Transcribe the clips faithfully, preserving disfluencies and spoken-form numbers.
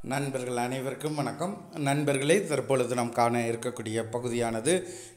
நண்பர்கள் அனைவருக்கும் வணக்கம். நண்பர்களே, தற்பொழுது நாம் காண இருக்கக்கூடிய பகுதியானது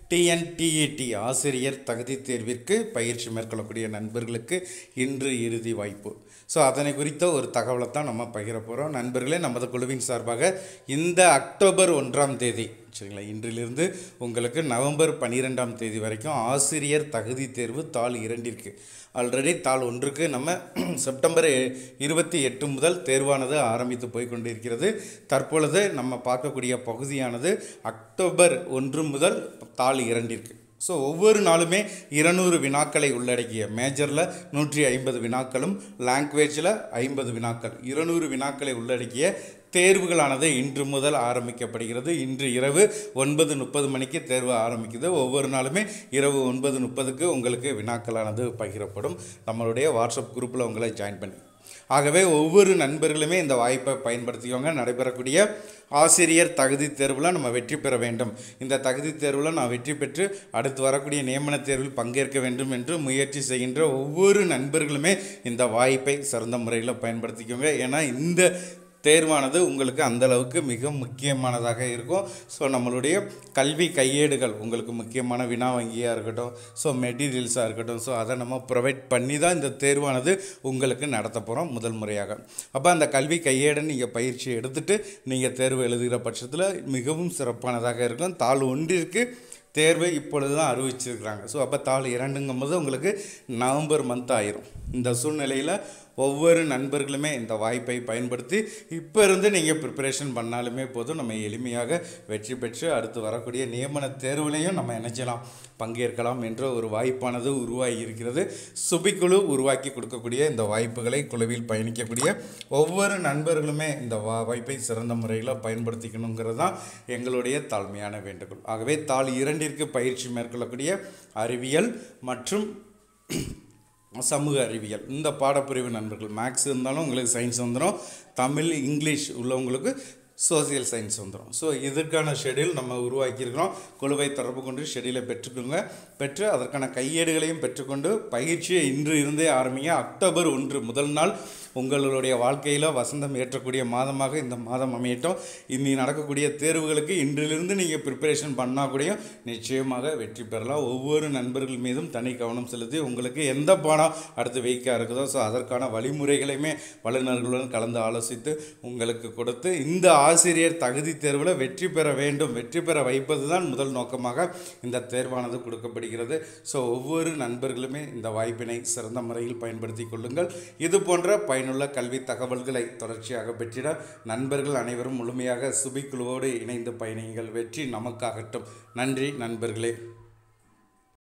டிஎன்டிஇடி ஆசிரியர் தகுதி தேர்விற்கு பயிற்சி மேற்கொள்ளக்கூடிய நண்பர்களுக்கு இன்று இறுதி வாய்ப்பு. ஸோ அதனை குறித்த ஒரு தகவலை தான் நம்ம பகிர போகிறோம். நண்பர்களே, நமது குழுவின் சார்பாக இந்த அக்டோபர் ஒன்றாம் தேதி சரிங்களா, இன்றிலிருந்து உங்களுக்கு நவம்பர் பன்னிரெண்டாம் தேதி வரைக்கும் ஆசிரியர் தகுதி தேர்வு தாள் இரண்டிற்கு ஆல்ரெடி தாள் ஒன்றுக்கு நம்ம செப்டம்பர் இருபத்தி எட்டு முதல் தேர்வானது ஆரம்பித்து போய் கொண்டிருக்கிறது. தற்பொழுது நம்ம பார்க்கக்கூடிய பகுதியானது அக்டோபர் ஒன்று முதல் தாள் இரண்டிற்கு. ஸோ ஒவ்வொரு நாளுமே இருநூறு வினாக்களை உள்ளடக்கிய மேஜரில் நூற்றி ஐம்பது வினாக்களும் லாங்குவேஜில் ஐம்பது வினாக்கள் இருநூறு வினாக்களை உள்ளடக்கிய தேர்வுகளானது இன்று முதல் ஆரம்பிக்கப்படுகிறது. இன்று இரவு ஒன்பது முப்பது மணிக்கு தேர்வு ஆரம்பிக்குது. ஒவ்வொரு நாளுமே இரவு ஒன்பது முப்பதுக்கு உங்களுக்கு வினாக்களானது பகிரப்படும். நம்மளுடைய வாட்ஸ்அப் குரூப்பில் உங்களை ஜாயின் பண்ணி ஆகவே ஒவ்வொரு நண்பர்களுமே இந்த வாய்ப்பை பயன்படுத்திக்கோங்க. நடைபெறக்கூடிய ஆசிரியர் தகுதி தேர்வில் நம்ம வெற்றி பெற வேண்டும். இந்த தகுதி தேர்வில் நான் வெற்றி பெற்று அடுத்து வரக்கூடிய நியமன தேர்வில் பங்கேற்க வேண்டும் என்று முயற்சி செய்கின்ற ஒவ்வொரு நண்பர்களுமே இந்த வாய்ப்பை சிறந்த முறையில் பயன்படுத்திக்கோங்க. ஏன்னா இந்த தேர்வானது உங்களுக்கு அந்தளவுக்கு மிக முக்கியமானதாக இருக்கும். ஸோ நம்மளுடைய கல்வி கையேடுகள் உங்களுக்கு முக்கியமான வினா வங்கியாக இருக்கட்டும், ஸோ மெட்டீரியல்ஸாக இருக்கட்டும், ஸோ அதை நம்ம ப்ரொவைட் பண்ணி தான் இந்த தேர்வானது உங்களுக்கு நடத்த போகிறோம் முதல் முறையாக. அப்போ அந்த கல்வி கையேடை நீங்கள் பயிற்சி எடுத்துகிட்டு நீங்கள் தேர்வு எழுதுகிற பட்சத்தில் மிகவும் சிறப்பானதாக இருக்கும். தாள் ஒன்றிற்கு தேர்வை இப்பொழுது தான் அறிவிச்சிருக்கிறாங்க. ஸோ அப்போ தாள் இரண்டுங்கும் போது உங்களுக்கு நவம்பர் மந்த் ஆயிரும். இந்த சூழ்நிலையில் ஒவ்வொரு நண்பர்களுமே இந்த வாய்ப்பை பயன்படுத்தி இப்போ இருந்து நீங்கள் ப்ரிப்பரேஷன் பண்ணாலுமே போதும், நம்ம எளிமையாக வெற்றி பெற்று அடுத்து வரக்கூடிய நியமன தேர்வுலையும் நம்ம நினைச்சலாம் பங்கேற்கலாம் என்ற ஒரு வாய்ப்பானது உருவாகி இருக்கிறது. சுபிக்குழு உருவாக்கி கொடுக்கக்கூடிய இந்த வாய்ப்புகளை குழுவில் பயணிக்கக்கூடிய ஒவ்வொரு நண்பர்களுமே இந்த வா வாய்ப்பை சிறந்த முறையில் பயன்படுத்திக்கணுங்கிறது தான் எங்களுடைய தாழ்மையான வேண்டுகோள். ஆகவே தாள் இரண்டிற்கு பயிற்சி மேற்கொள்ளக்கூடிய அறிவியல் மற்றும் சமூக அறிவியல் இந்த பாடப்பிரிவு நண்பர்கள், மேக்ஸ் இருந்தாலும் உங்களுக்கு சயின்ஸ் வந்துடும், தமிழ் இங்கிலீஷ் உள்ளவங்களுக்கு சோசியல் சயின்ஸ் வந்துடும். ஸோ இதற்கான ஷெடியூல் நம்ம உருவாக்கியிருக்கிறோம். குழுவை தொடர்பு கொண்டு ஷெடியூலை பெற்றுக்கோங்க. பெற்று அதற்கான கையேடுகளையும் பெற்றுக்கொண்டு பயிற்சியை இன்று இருந்தே ஆரம்பிங்க. அக்டோபர் ஒன்று முதல் நாள் உங்களுடைய வாழ்க்கையில் வசந்தம் ஏற்றக்கூடிய மாதமாக இந்த மாதம் அமையட்டும். இன்னி நடக்கக்கூடிய தேர்வுகளுக்கு இன்றிலிருந்து நீங்கள் ப்ரிப்பரேஷன் பண்ணால் கூட நிச்சயமாக வெற்றி பெறலாம். ஒவ்வொரு நண்பர்கள் மீதும் தனி கவனம் செலுத்தி உங்களுக்கு எந்த பாடம் அடுத்து வைக்க இருக்குதோ ஸோ அதற்கான வழிமுறைகளையுமே வல்லுநர்களுடன் கலந்து ஆலோசித்து உங்களுக்கு கொடுத்து இந்த ஆசிரியர் தகுதி தேர்வில் வெற்றி பெற வேண்டும், வெற்றி பெற வைப்பது தான் முதல் நோக்கமாக இந்த தேர்வானது கொடுக்கப்படுகிறது. ஸோ ஒவ்வொரு நண்பர்களுமே இந்த வாய்ப்பினை சிறந்த முறையில் பயன்படுத்தி கொள்ளுங்கள். இது போன்ற பயனுள்ள கல்வி தகவல்களை தொடர்ச்சியாக பெற்றிட நண்பர்கள் அனைவரும் முழுமையாக சுபிக்குழுவோடு இணைந்து பயணியுங்கள். வெற்றி நமக்காகட்டும். நன்றி நண்பர்களே.